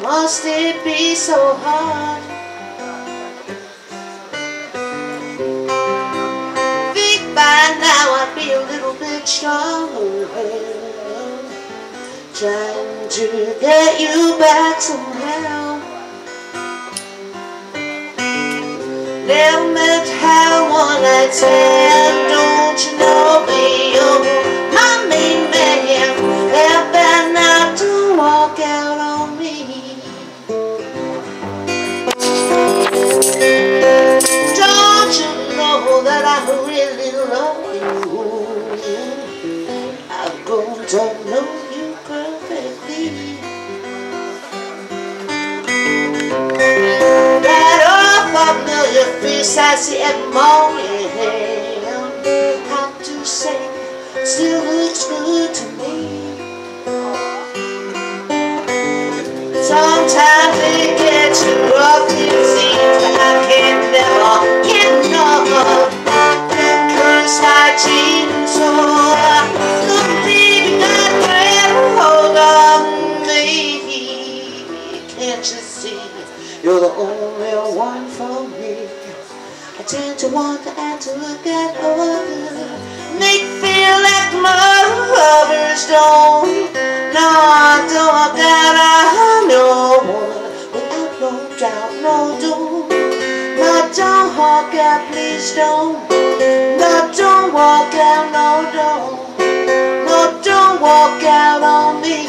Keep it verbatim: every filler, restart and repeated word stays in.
Must it be so hard? Think by now I'd be a little bit stronger, trying to get you back somehow. Never meant to have one night stand, don't you know me? You're my main man, how bad not to walk out on me? Don't you know that I really love you? I've grown to know you perfectly. Familiar face I see every morning, how to say, still looks good to me. Sometimes it gets rough, it seems, but I can never get enough. Curse my jeans, so look, baby, got grab hold of me. Can't you see? You're the only one for me. I tend to want to and to look at others, make me feel like my lovers don't. No, I don't want that. I know without no doubt, no doom. No, don't walk out, please don't. No, don't walk out, no, don't. No, don't walk out on me.